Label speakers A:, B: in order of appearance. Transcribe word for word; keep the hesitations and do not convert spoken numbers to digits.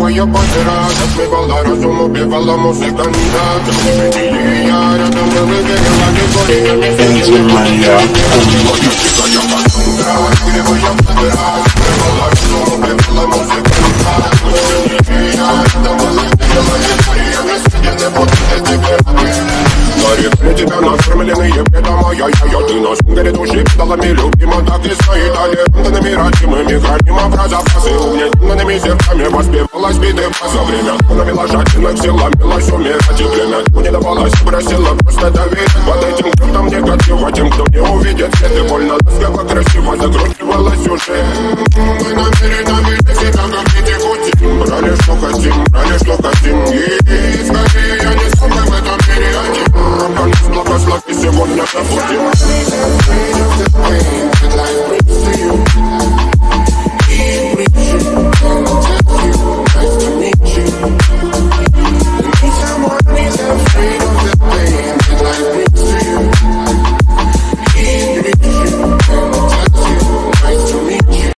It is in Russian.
A: игривая пантера. Затмевала разум, убивала музыканта. Запретили я рядом, мы выгорела григориями.
B: Энди моя
A: Игривая пантера. Затмевала разум, убивала музыканта. Запретили я рядом, мы выгорела григориями. Сидели будто тебе. Для тебя накормленные предомая я, я, ты на сунгере души педалами любима. Так и стоит талентами родимыми. Храним образа фразы угнетенными сердцами. Воспевалась биты за время. Навела жадных сил, ломилась умирать. И время не давалось, бросила просто доверить. Под этим, кто негатив, а тем, кто не увидит свет и больно